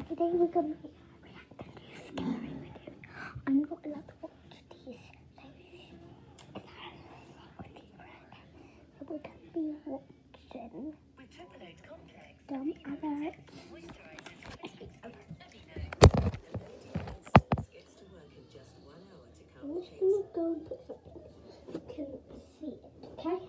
Today we're going to be reacting to scary videos. I'm not allowed to watch these, so we're going to be watching dumb adults. I'm just going to go and put something so you can see it, okay?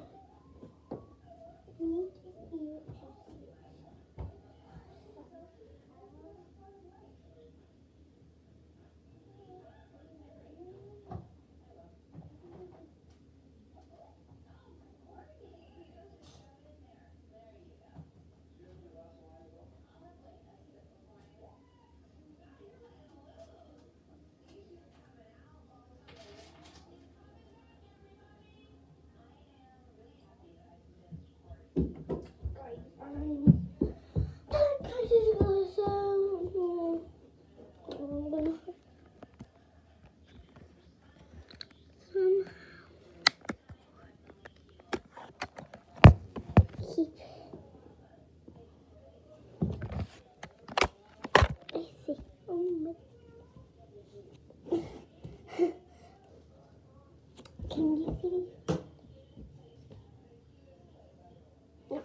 Can you see? No.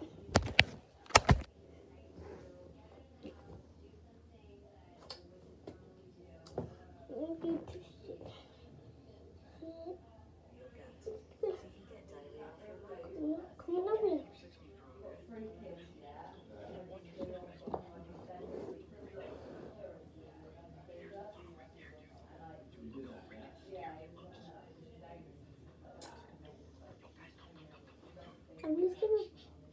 Maybe to see. Come on over here. I'm just gonna.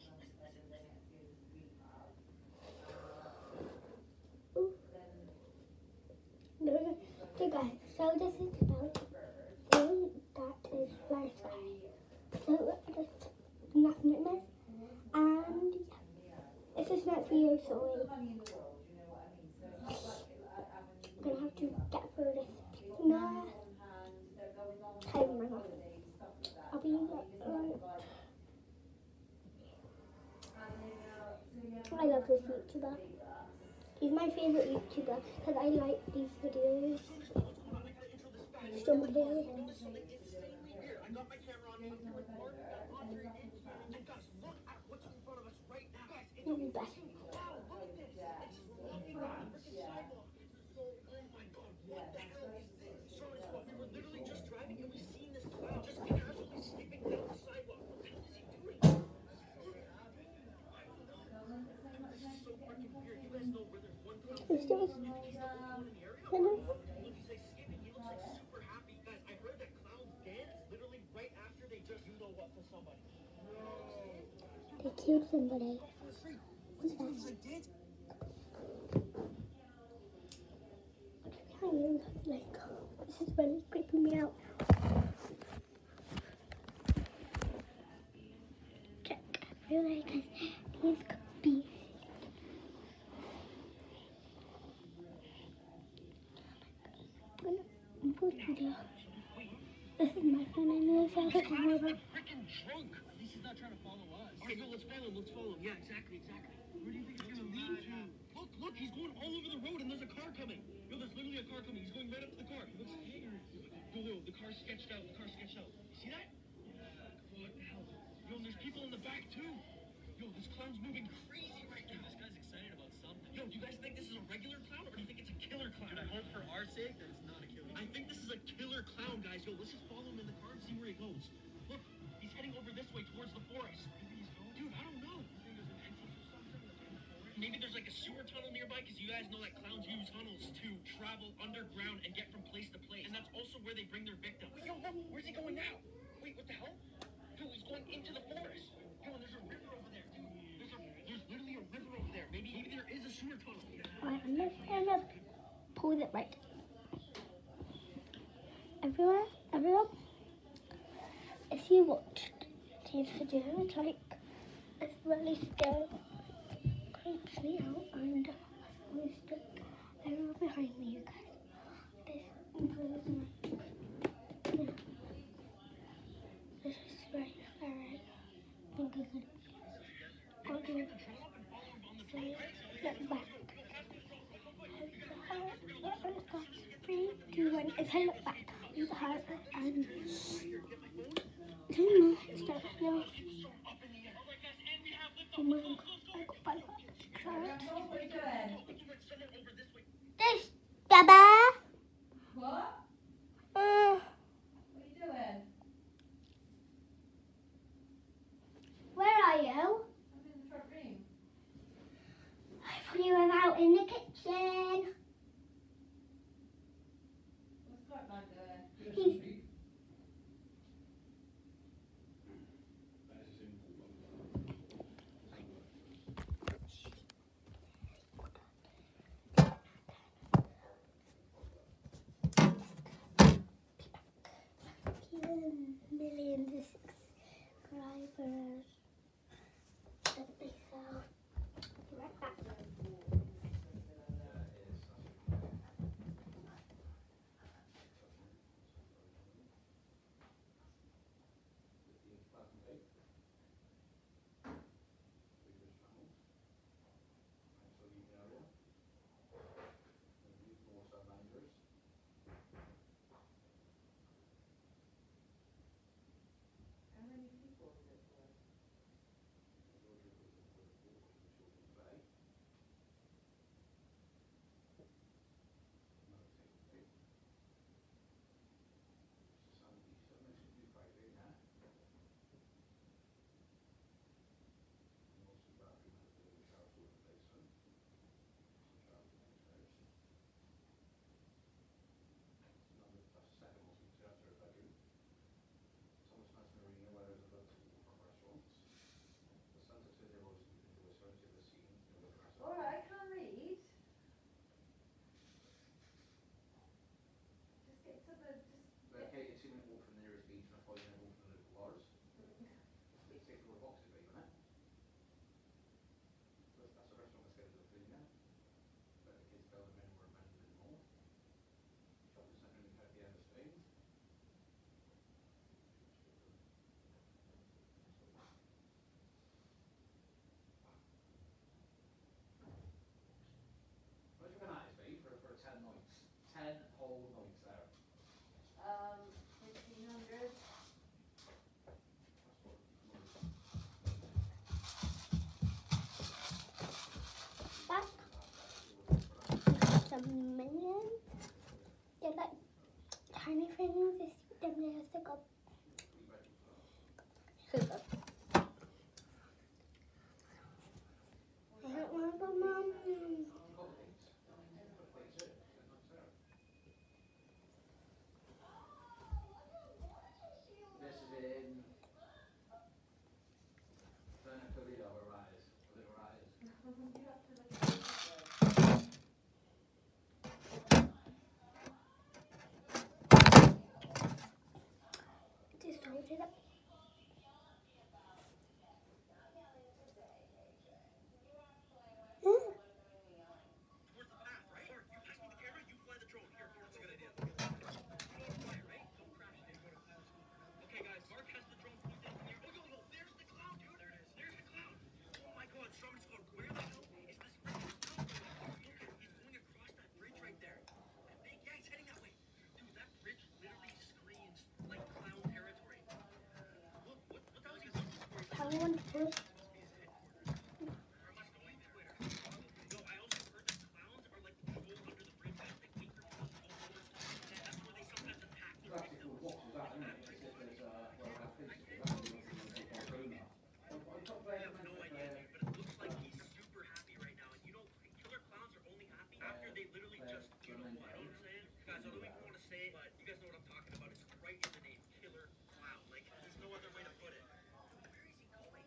No. So guys, so this is about that is very scary. So just nothing in this, and yeah, this is not video, sorry. I'm gonna have to get through this. No, time ring off. I'll be right. I love this YouTuber. He's my favourite YouTuber because I like these videos. Somebody here. You're the best. They killed somebody. What's that? Like, this is really creeping me out. Check. I feel like these could be. I'm gonna post video. This is my phone. I know it's out of camera. He's not trying to follow us. Alright, no, let's follow him. Yeah, exactly. Where do you think he's gonna lead to? Look, he's going all over the road and there's a car coming. Yo, there's literally a car coming. He's going right up to the car. He looks scared. Yo, the car's sketched out. You see that? Yeah. What the hell? Yo, and there's people in the back too. Yo, this clown's moving crazy right now. This guy's excited about something. Yo, do you guys think this is a regular clown or do you think it's a killer clown? Dude, I hope for our sake that it's not a killer clown. I think this is a killer clown, guys. Yo, let's just follow him in the car and see where he goes. Look, he's heading over this way towards the forest. Dude, I don't know. You think there's an entrance or something in the forest? Maybe there's like a sewer tunnel nearby, because you guys know that clowns use tunnels to travel underground and get from place to place. And that's also where they bring their victims. Yo, look, where's he going now? Wait, what the hell? Yo, he's going into the forest. Yo, and there's a river over there, dude. There's literally a river over there. Maybe there is a sewer tunnel. Alright, I'm just gonna pause it right. Everyone, if you watched these videos, like, it's really scary, creeps me out, and I'm stuck everyone behind me, you guys. This is very scary. Okay, good. So, look back. if I look back at the heart and it's dark now. Oh my god, I got bad luck. This Baba. What? What are you doing? Where are you? I'm in the front room. I thought you were out in the kitchen. What's that man doing? He's millions of subscribers. Let me sell. Right back. How many people is it for? Alright, I can't read. Just get some of Okay, a 2-minute walk from the nearest beach and a 5-minute walk from the local bars. Let's take all the boxes, babe, isn't it? That's a restaurant that's scheduled for dinner. Let the kids go and men were abandoned in the mall. Shopping centre in the Caribbean of Spain. What do you reckon that is, babe, for 10 nights? 10 whole nights there. 1,500. Back. Some millions. They're like tiny things. They stick them there, stick up. Super. I don't want to go, Mum. This is in Vernacavilla, where Rat is. Where little Rat is. You have to look at it. Just hold it up. Towards the path, right? Mark, you pass me the camera, you fly the drone. Here, that's a good idea. You know how to fly it, right? Don't crash it and go to cloud school. Okay, guys, Mark has the drone pointed in the air. Oh, yo, there's the cloud, dude. There it is. There's the cloud. Oh my god, somebody's going, where the hell is this freaking cloud going? Look, he's going across that bridge right there. That big, yeah, he's heading that way. Dude, that bridge literally screams like cloud territory. Look, what the hell is he looking for? He's like, I want to push. you guys know what I'm talking about. It's right in the name, Killer Clown. Like, there's no other way to put it. Where is he going?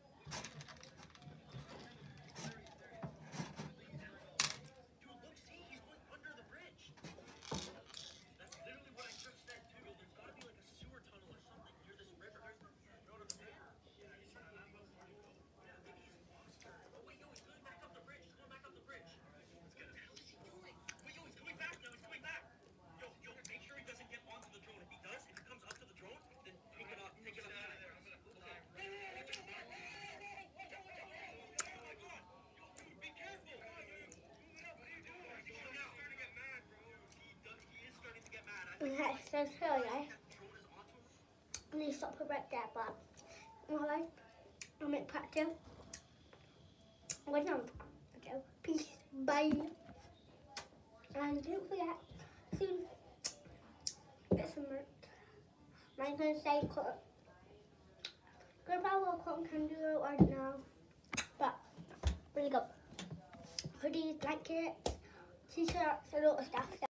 Dude, look, see, he's going under the bridge. That's literally what I just said, too. There's got to be like a sewer tunnel or something near this river. No, to the river. Yeah, maybe he's lost her. Oh, wait, yo, he's going back up the bridge. He's going back up the bridge. Let's get him. What the hell is he doing? Wait, yo, he's coming back now. He's coming back. Yo, make sure he doesn't get onto the drone. If he does, if he comes up to the drone, Okay, so sorry. Please stop it right there, but alright, I'll make part 2. Well, no, okay. Peace, bye. And don't forget, soon get some merch. I'm gonna say goodbye, welcome, can do it right now. But really good. Hoodies, blankets, t-shirts, and all the stuff.